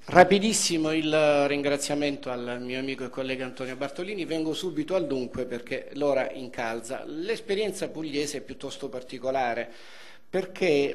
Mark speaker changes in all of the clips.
Speaker 1: Rapidissimo il ringraziamento al mio amico e collega Antonio Bartolini. Vengo subito al dunque perché l'ora incalza. L'esperienza pugliese è piuttosto particolare perché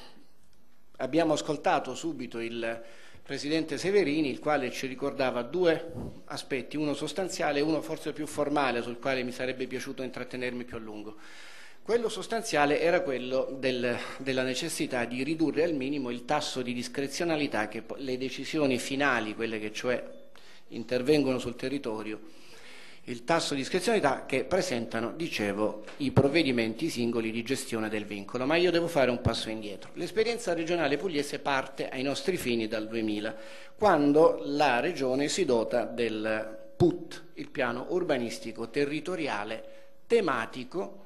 Speaker 1: abbiamo ascoltato subito il Presidente Severini, il quale ci ricordava due aspetti, uno sostanziale e uno forse più formale, sul quale mi sarebbe piaciuto intrattenermi più a lungo. Quello sostanziale era quello della necessità di ridurre al minimo il tasso di discrezionalità che le decisioni finali, quelle che cioè intervengono sul territorio, il tasso di discrezionalità che presentano, dicevo, i provvedimenti singoli di gestione del vincolo. Ma io devo fare un passo indietro. L'esperienza regionale pugliese parte ai nostri fini dal 2000, quando la Regione si dota del PUT, il piano urbanistico territoriale tematico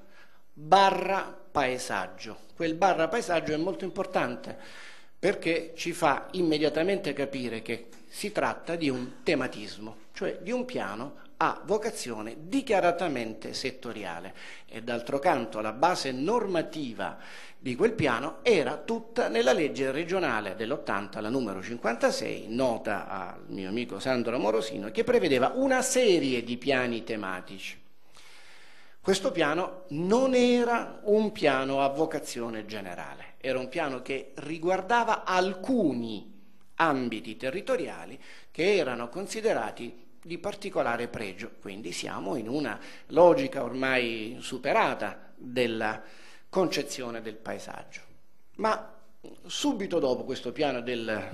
Speaker 1: barra paesaggio. Quel barra paesaggio è molto importante perché ci fa immediatamente capire che si tratta di un tematismo, cioè di un piano a vocazione dichiaratamente settoriale, e d'altro canto la base normativa di quel piano era tutta nella legge regionale dell'80, la numero 56, nota al mio amico Sandro Morosino, che prevedeva una serie di piani tematici. Questo piano non era un piano a vocazione generale, era un piano che riguardava alcuni ambiti territoriali che erano considerati di particolare pregio. Quindi siamo in una logica ormai superata della concezione del paesaggio. Ma subito dopo questo piano del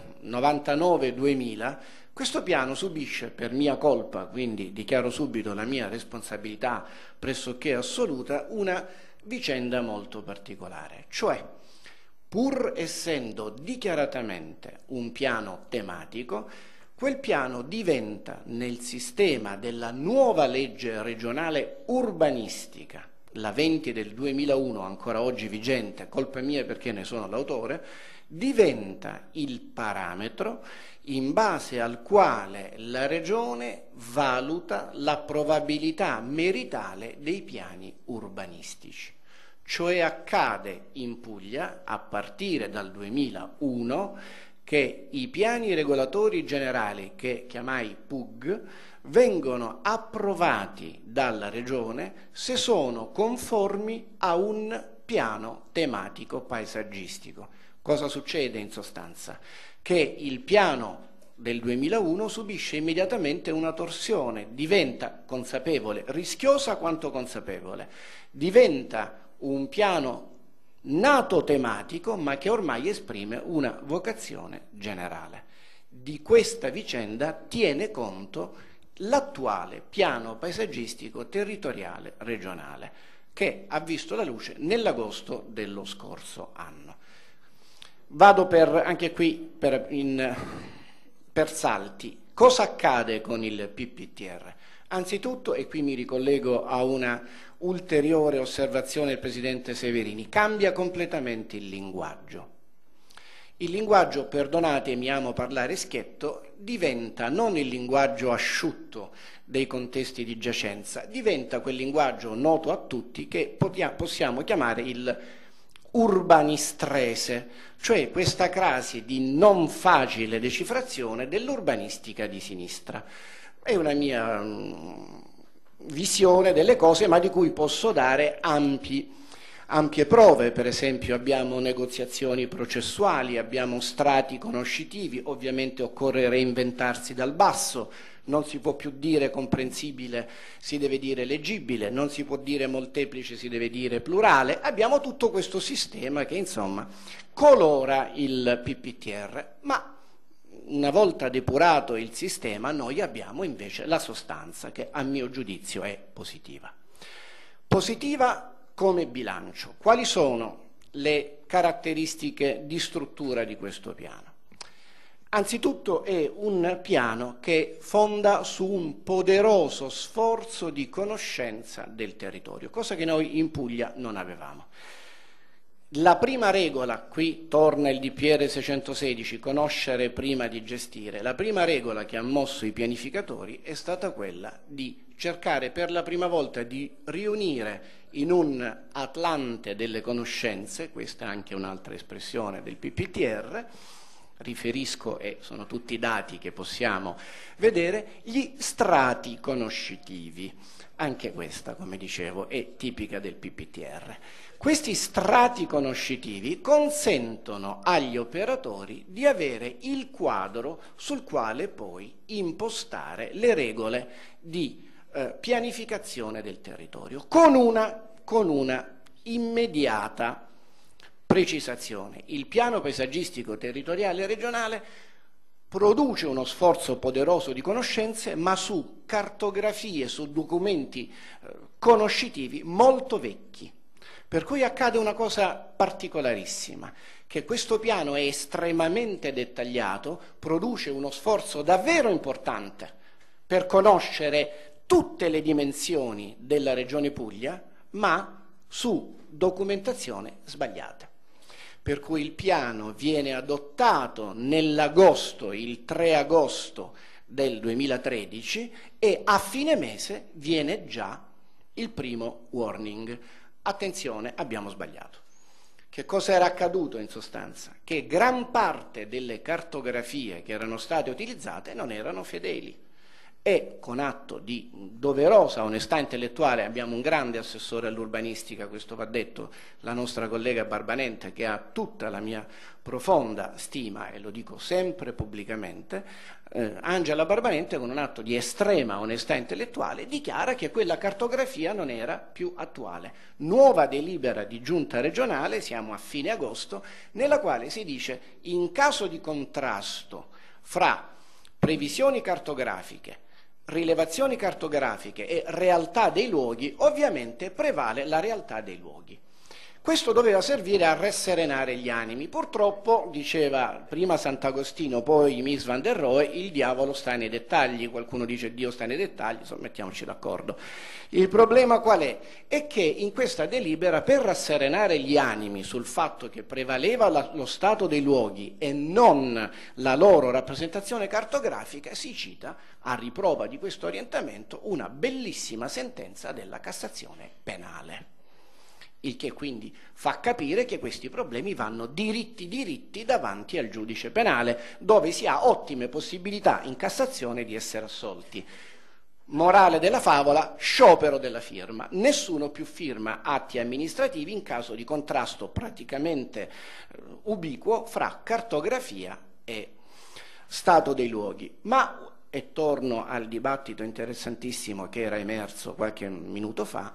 Speaker 1: 99-2000, questo piano subisce, per mia colpa, quindi dichiaro subito la mia responsabilità pressoché assoluta, una vicenda molto particolare. Cioè, pur essendo dichiaratamente un piano tematico, quel piano diventa nel sistema della nuova legge regionale urbanistica, la 20 del 2001, ancora oggi vigente, colpa mia perché ne sono l'autore, diventa il parametro in base al quale la Regione valuta la probabilità meritale dei piani urbanistici. Cioè accade in Puglia, a partire dal 2001, che i piani regolatori generali, che chiamai PUG, vengono approvati dalla Regione se sono conformi a un piano tematico paesaggistico. Cosa succede in sostanza? Che il piano del 2001 subisce immediatamente una torsione, diventa consapevole, rischiosa quanto consapevole, diventa un piano nato tematico ma che ormai esprime una vocazione generale. Di questa vicenda tiene conto l'attuale piano paesaggistico territoriale regionale che ha visto la luce nell'agosto dello scorso anno. Vado anche qui per salti. Cosa accade con il PPTR? Anzitutto, e qui mi ricollego a una ulteriore osservazione del Presidente Severini, cambia completamente il linguaggio. Il linguaggio, perdonatemi, amo parlare schietto, diventa non il linguaggio asciutto dei contesti di giacenza, diventa quel linguaggio noto a tutti che possiamo chiamare il urbanistrese, cioè questa crasi di non facile decifrazione dell'urbanistica di sinistra. È una mia visione delle cose, ma di cui posso dare ampie prove. Per esempio abbiamo negoziazioni processuali, abbiamo strati conoscitivi, ovviamente occorre reinventarsi dal basso, non si può più dire comprensibile, si deve dire leggibile, non si può dire molteplice, si deve dire plurale. Abbiamo tutto questo sistema che insomma colora il PPTR, ma una volta depurato il sistema noi abbiamo invece la sostanza che a mio giudizio è positiva. Positiva come bilancio. Quali sono le caratteristiche di struttura di questo piano? Anzitutto è un piano che fonda su un poderoso sforzo di conoscenza del territorio, cosa che noi in Puglia non avevamo. La prima regola, qui torna il DPR 616, conoscere prima di gestire, la prima regola che ha mosso i pianificatori è stata quella di cercare per la prima volta di riunire in un Atlante delle conoscenze, questa è anche un'altra espressione del PPTR, riferisco, e sono tutti dati che possiamo vedere, gli strati conoscitivi. Anche questa, come dicevo, è tipica del PPTR. Questi strati conoscitivi consentono agli operatori di avere il quadro sul quale poi impostare le regole di pianificazione del territorio, con una immediata precisazione. Il piano paesaggistico territoriale regionale produce uno sforzo poderoso di conoscenze, ma su cartografie, su documenti conoscitivi molto vecchi. Per cui accade una cosa particolarissima, che questo piano è estremamente dettagliato, produce uno sforzo davvero importante per conoscere tutte le dimensioni della Regione Puglia, ma su documentazione sbagliata. Per cui il piano viene adottato nell'agosto, il 3 agosto del 2013, e a fine mese viene già il primo warning. Attenzione, abbiamo sbagliato. Che cosa era accaduto in sostanza? Che gran parte delle cartografie che erano state utilizzate non erano fedeli. E con atto di doverosa onestà intellettuale, abbiamo un grande assessore all'urbanistica, questo va detto, la nostra collega Barbanente, che ha tutta la mia profonda stima, e lo dico sempre pubblicamente, Angela Barbanente, con un atto di estrema onestà intellettuale, dichiara che quella cartografia non era più attuale. Nuova delibera di giunta regionale, siamo a fine agosto, nella quale si dice: in caso di contrasto fra previsioni cartografiche, rilevazioni cartografiche e realtà dei luoghi, ovviamente prevale la realtà dei luoghi. Questo doveva servire a rasserenare gli animi. Purtroppo, diceva prima Sant'Agostino, poi Mies van der Rohe, il diavolo sta nei dettagli. Qualcuno dice Dio sta nei dettagli, insomma, mettiamoci d'accordo. Il problema qual è? È che in questa delibera, per rasserenare gli animi sul fatto che prevaleva lo stato dei luoghi e non la loro rappresentazione cartografica, si cita, a riprova di questo orientamento, una bellissima sentenza della Cassazione penale. Il che quindi fa capire che questi problemi vanno diritti davanti al giudice penale, dove si ha ottime possibilità in Cassazione di essere assolti. Morale della favola: sciopero della firma. Nessuno più firma atti amministrativi in caso di contrasto praticamente ubiquo fra cartografia e stato dei luoghi. Ma, e torno al dibattito interessantissimo che era emerso qualche minuto fa,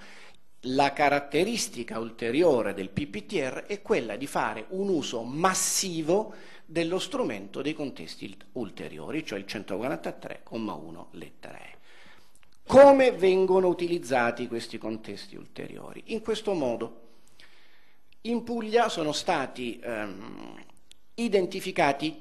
Speaker 1: la caratteristica ulteriore del PPTR è quella di fare un uso massivo dello strumento dei contesti ulteriori, cioè il 143,1 lettera E. Come vengono utilizzati questi contesti ulteriori? In questo modo: in Puglia sono stati identificati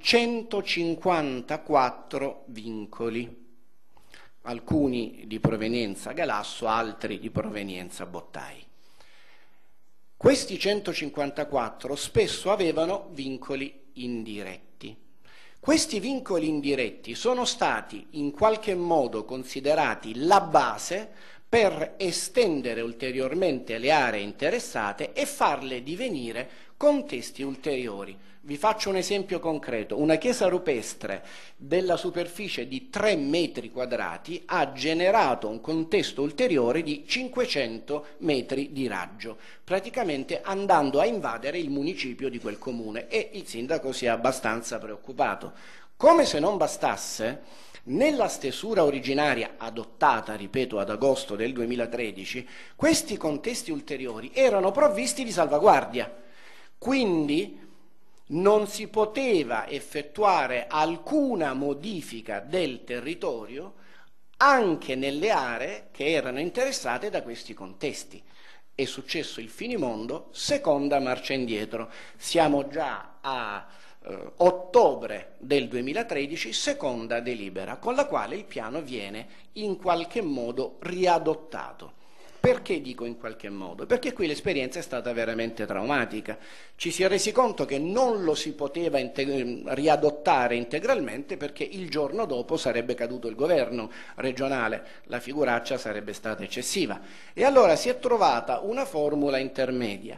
Speaker 1: 154 vincoli, alcuni di provenienza Galasso, altri di provenienza Bottai. Questi 154 spesso avevano vincoli indiretti. Questi vincoli indiretti sono stati in qualche modo considerati la base per estendere ulteriormente le aree interessate e farle divenire contesti ulteriori. Vi faccio un esempio concreto: una chiesa rupestre della superficie di 3 metri quadrati ha generato un contesto ulteriore di 500 metri di raggio, praticamente andando a invadere il municipio di quel comune, e il sindaco si è abbastanza preoccupato. Come se non bastasse, nella stesura originaria adottata, ripeto, ad agosto del 2013, questi contesti ulteriori erano provvisti di salvaguardia. Quindi non si poteva effettuare alcuna modifica del territorio anche nelle aree che erano interessate da questi contesti. È successo il finimondo, seconda marcia indietro. Siamo già a ottobre del 2013, seconda delibera, con la quale il piano viene in qualche modo riadottato. Perché dico in qualche modo? Perché qui l'esperienza è stata veramente traumatica. Ci si è resi conto che non lo si poteva riadottare integralmente, perché il giorno dopo sarebbe caduto il governo regionale, la figuraccia sarebbe stata eccessiva. E allora si è trovata una formula intermedia.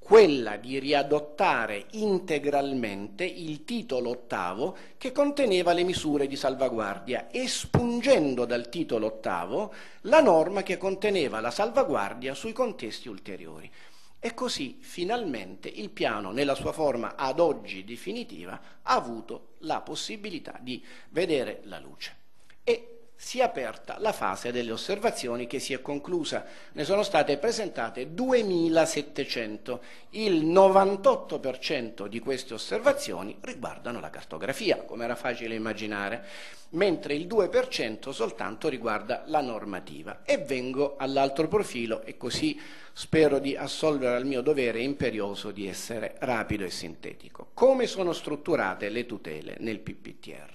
Speaker 1: quella di riadottare integralmente il titolo ottavo che conteneva le misure di salvaguardia, espungendo dal titolo ottavo la norma che conteneva la salvaguardia sui contesti ulteriori. E così finalmente il piano, nella sua forma ad oggi definitiva, ha avuto la possibilità di vedere la luce. E si è aperta la fase delle osservazioni che si è conclusa. Ne sono state presentate 2700. Il 98% di queste osservazioni riguardano la cartografia, come era facile immaginare, mentre il 2% soltanto riguarda la normativa. E vengo all'altro profilo, e così spero di assolvere al mio dovere imperioso di essere rapido e sintetico. Come sono strutturate le tutele nel PPTR?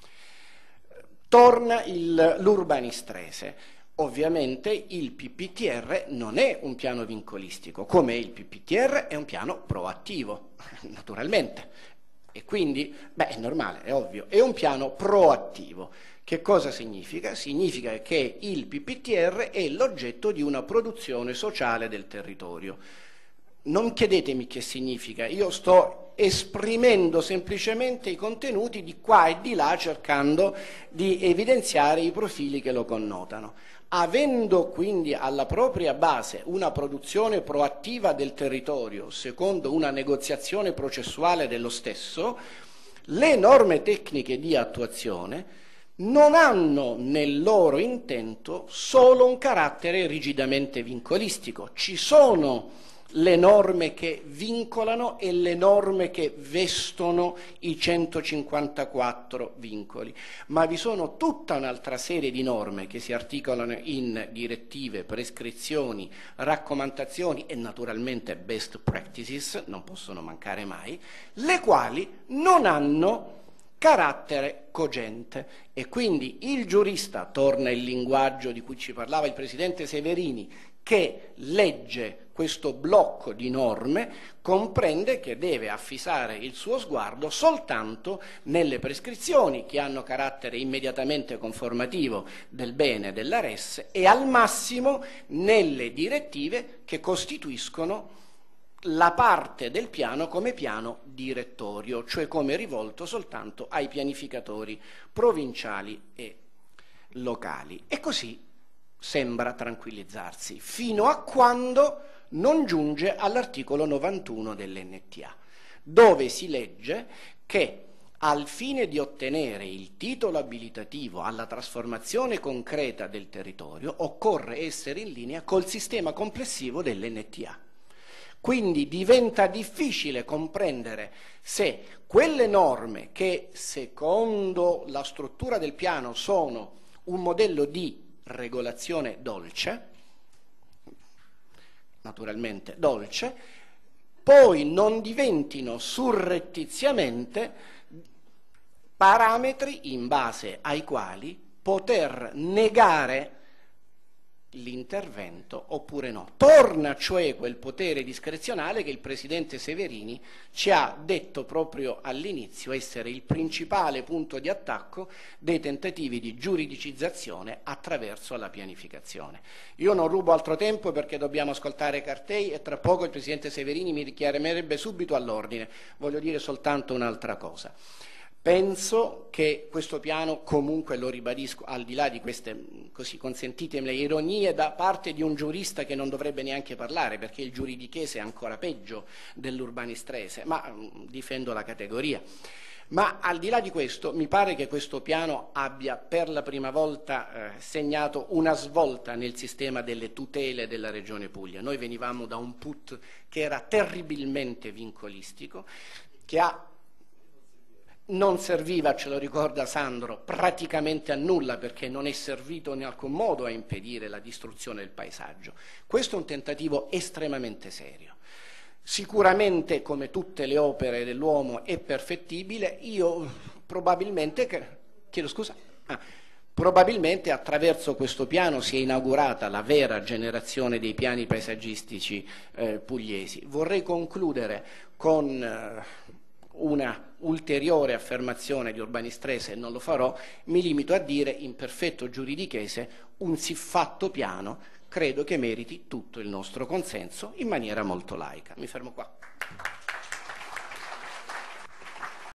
Speaker 1: Torna l'urbanistrese. Ovviamente il PPTR non è un piano vincolistico, come il PPTR è un piano proattivo, naturalmente. E quindi, è normale, è ovvio, è un piano proattivo. Che cosa significa? Significa che il PPTR è l'oggetto di una produzione sociale del territorio. Non chiedetemi che significa, io sto esprimendo semplicemente i contenuti di qua e di là cercando di evidenziare i profili che lo connotano. Avendo quindi alla propria base una produzione proattiva del territorio secondo una negoziazione processuale dello stesso, le norme tecniche di attuazione non hanno nel loro intento solo un carattere rigidamente vincolistico. Ci sono le norme che vincolano e le norme che vestono i 154 vincoli, ma vi sono tutta un'altra serie di norme che si articolano in direttive, prescrizioni, raccomandazioni e naturalmente best practices, non possono mancare mai, le quali non hanno carattere cogente e quindi il giurista, torna il linguaggio di cui ci parlava il Presidente Severini, che legge questo blocco di norme, comprende che deve affisare il suo sguardo soltanto nelle prescrizioni che hanno carattere immediatamente conformativo del bene della res e al massimo nelle direttive che costituiscono la parte del piano come piano direttorio, cioè come rivolto soltanto ai pianificatori provinciali e locali. E così sembra tranquillizzarsi, fino a quando non giunge all'articolo 91 dell'NTA, dove si legge che al fine di ottenere il titolo abilitativo alla trasformazione concreta del territorio occorre essere in linea col sistema complessivo dell'NTA. Quindi diventa difficile comprendere se quelle norme che secondo la struttura del piano sono un modello di regolazione dolce, naturalmente dolce, poi non diventino surrettiziamente parametri in base ai quali poter negare l'intervento oppure no. Torna cioè quel potere discrezionale che il Presidente Severini ci ha detto proprio all'inizio essere il principale punto di attacco dei tentativi di giuridicizzazione attraverso la pianificazione. Io non rubo altro tempo perché dobbiamo ascoltare Cartei e tra poco il Presidente Severini mi richiamerebbe subito all'ordine. Voglio dire soltanto un'altra cosa. Penso che questo piano, comunque lo ribadisco, al di là di queste, così consentitemi le ironie, da parte di un giurista che non dovrebbe neanche parlare, perché il giuridichese è ancora peggio dell'urbanistrese, ma difendo la categoria. Ma al di là di questo, mi pare che questo piano abbia per la prima volta segnato una svolta nel sistema delle tutele della Regione Puglia. Noi venivamo da un PUT che era terribilmente vincolistico, che non serviva, ce lo ricorda Sandro, praticamente a nulla perché non è servito in alcun modo a impedire la distruzione del paesaggio. Questo è un tentativo estremamente serio. Sicuramente, come tutte le opere dell'uomo, è perfettibile. Io probabilmente, chiedo scusa, probabilmente attraverso questo piano si è inaugurata la vera generazione dei piani paesaggistici pugliesi. Vorrei concludere con una ulteriore affermazione di urbanistrese e non lo farò, mi limito a dire in perfetto giuridichese un siffatto piano credo che meriti tutto il nostro consenso in maniera molto laica. Mi fermo qua.